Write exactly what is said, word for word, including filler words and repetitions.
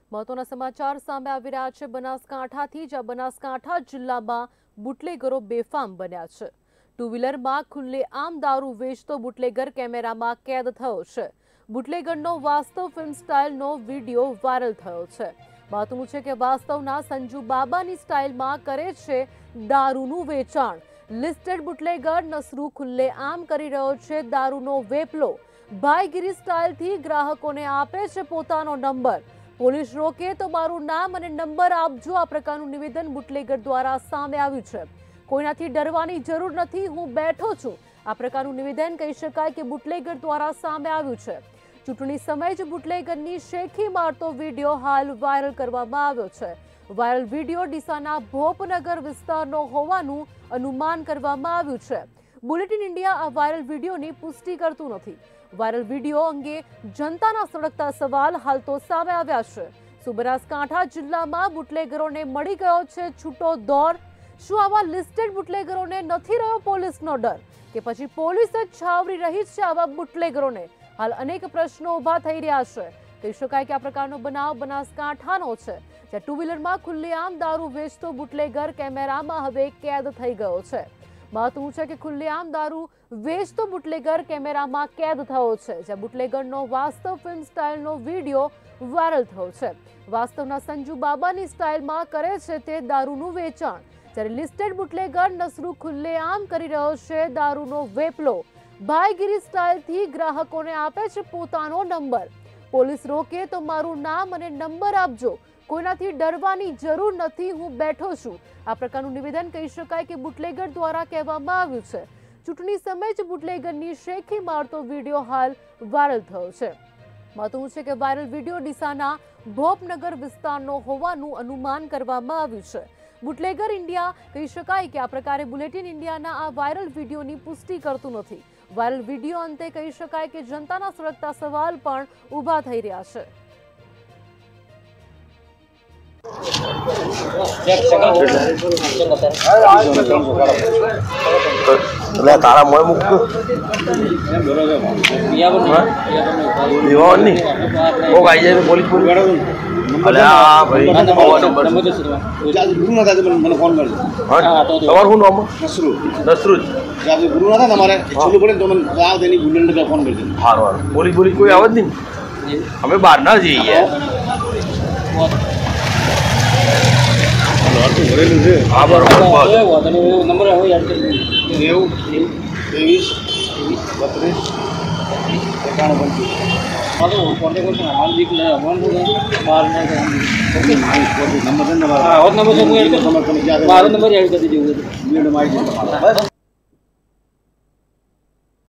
મહત્વના સમાચાર સામે આવી રહ્યા છે બનાસકાંઠાથી, જ્યાં બનાસકાંઠા જિલ્લામાં બુટલેગરો બેફામ બન્યા છે। ટુ વ્હીલરમાં ખુલ્લેઆમ દારૂ વેચતો બુટલેગર કેમેરામાં કેદ થયો છે। બુટલેગરનો વાસ્તવ ફિલ્મ સ્ટાઇલનો વિડીયો વાયરલ થયો છે। મહત્વનું છે કે વાસ્તવના સંજુ બાબાની સ્ટાઇલમાં કરે છે દારૂનું વેચાણ। લિસ્ટેડ બુટલેગર નસરુ ખુલ્લેઆમ કરી રહ્યો છે દારૂનો વેપલો। ભાઈગીરી સ્ટાઇલથી ગ્રાહકોને આપે છે પોતાનો નંબર। પોલીસ રોકે તો મારું નામ અને નંબર આપજો, આ પ્રકારનું નિવેદન બુટલેગર દ્વારા સામે આવ્યું છે। કોઈનાથી ડરવાની જરૂર નથી, હું બેઠો છું, આ પ્રકારનું નિવેદન કહી શકાય કે બુટલેગર દ્વારા સામે આવ્યું છે। ચૂંટણી સમયે જ બુટલેગરની શેખી મારતો વિડીયો હાલ વાયરલ કરવામાં આવ્યો છે। વાયરલ વિડીયો ડીસાના ભોપનગર વિસ્તારનો હોવાનું અનુમાન કરવામાં આવ્યું છે। બુલેટિન ઇન્ડિયા આ વાયરલ વિડીયોની પુષ્ટિ કરતું નથી। વાયરલ વિડીયો અંગે જનતાના સળગતા સવાલ હાલ તો સામે આવ્યા છે। શું બનાસકાંઠા જિલ્લામાં બુટલેગરોને મળી ગયો છે છૂટો દોર? શું આવા લિસ્ટેડ બુટલેગરોને નથી રહ્યો પોલીસનો ડર, કે પછી પોલીસ જ છાવરી રહી છે આવા બુટલેગરોને? હાલ અનેક પ્રશ્નો ઉભા થઈ રહ્યા છે। કહી શકાય કે આ પ્રકારનો બનાવ બનાસકાંઠાનો છે, જ્યાં ટુ વ્હીલરમાં ખુલ્લેઆમ દારૂ વેચતો બુટલેગર કેમેરામાં હવે કેદ થઈ ગયો છે। મહત્વનું છે કે ખુલ્લેઆમ દારૂ વેચતો બુટલેગર કેમેરામાં કેદ થયો છે, જ્યાં બુટલેગરનો વાસ્તવ ફિલ્મ સ્ટાઇલનો વિડીયો વાયરલ થયો છે। વાસ્તવના સંજુ બાબાની સ્ટાઇલમાં કરે છે તે દારૂનું વેચાણ, જ્યારે લિસ્ટેડ બુટલેગર નસરુ ખુલ્લેઆમ કરી રહ્યો છે દારૂનો વેપલો। ભાઈગીરી સ્ટાઇલથી ગ્રાહકોને આપે છે પોતાનો નંબર। પોલીસ રોકે તો મારું નામ અને નંબર આપજો, કોઈનાથી ડરવાની જરૂર નથી, હું બેઠો છું, આ પ્રકારનું નિવેદન કહી શકાય કે બુટલેગર દ્વારા કહેવામાં આવ્યું છે। ચૂંટણી સમયે જ બુટલેગરની શેખી મારતો વિડીયો હાલ વાયરલ થયો છે। મહત્વનું છે કે વાયરલ વિડીયો ડીસાના ભોપનગર વિસ્તારનો હોવાનું અનુમાન કરવામાં આવ્યું છે। બુટલેગર ઇન્ડિયા કહી શકાય કે આ પ્રકારે બુલેટિન ઇન્ડિયાના આ વાયરલ વિડીયોની પુષ્ટિ કરતું નથી। વાયરલ વિડીયો અંતે કહી શકાય કે જનતાના સળગતા સવાલ પણ ઊભા થઈ રહ્યા છે। તારા મોય મુક ઓ ગાઈ જાય પોલીસ પોલીસ અલે આ ભાઈ મને ફોન કરજો। તમારું શું નામ? નસરુ નસરુ જાજુ ગુરુ ના તમારે છોલું પડે તો મને ગાવ દેની બુલેટ કે ફોન કરજો। હારું હારું પોલીસ પોલીસ કોઈ આવે જ નહીં, અમે બહાર ના જઈએ। હા બરોબર નંબર નેવું ત્રેવીસ બત્રીસ એકાણું પંચીસ મારો નંબર એડ કરી દીધું।